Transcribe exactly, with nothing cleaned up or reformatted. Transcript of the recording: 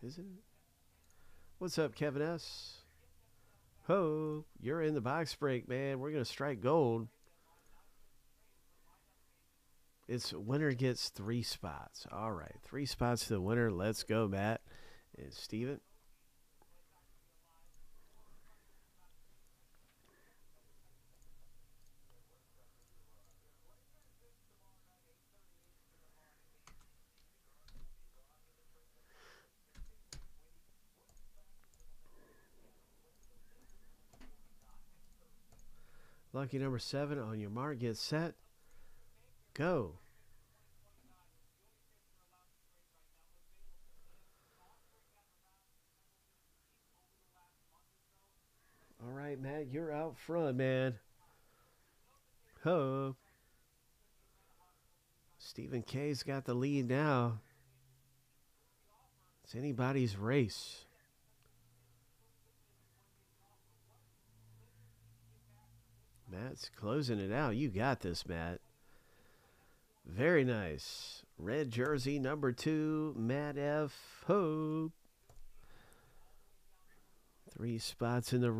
Is it? What's up, Kevin S? Ho, you're in the box break, man. We're going to strike gold. It's winner gets three spots. All right, three spots to the winner. Let's go, Matt and Steven. Lucky number seven on your mark. Get set. Go. All right, Matt, you're out front, man. Ho. Stephen K's got the lead now. It's anybody's race. Matt's closing it out. You got this, Matt. Very nice. Red jersey number two, Matt F. Hope. Three spots in the